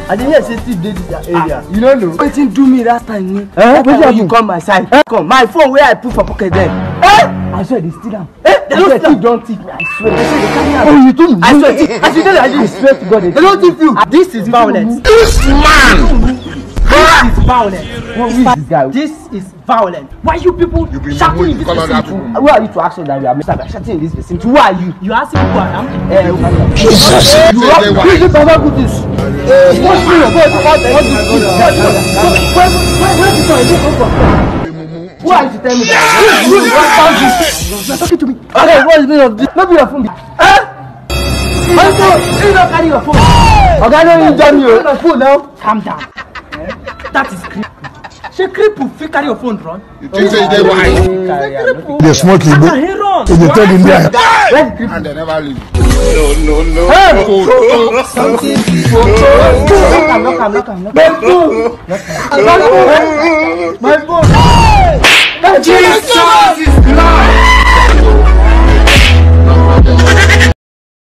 I didn't hear say Steve did this area. You don't know. Wetin do me last time? That time when you come my side. Come, my phone where I put for pocket there. I swear they steal am. They don't steal. Don't thief me. I swear. They say they carry am. Oh, you told me. I swear. As you tell I swear to God. They don't thief you. This is violence. This man. This is violence. Who is this guy? This is violent. Why you people shouting in this vicinity? Who are you to ask us that we are shouting in this vicinity? Who are you? You asking who I am? Jesus. You are Baba put this. What's your who are you to tell me that? Who is talking to me? Okay, what is the meaning of this? Not be your phone. My phone. You don't carry your phone. Okay, no, you done you. My phone now. Calm down. That is creep. She creep will fit carry your phone, run. You think say they why? They smoke it. They tell him there. And they never leave. No. Look him. My phone. Jesus.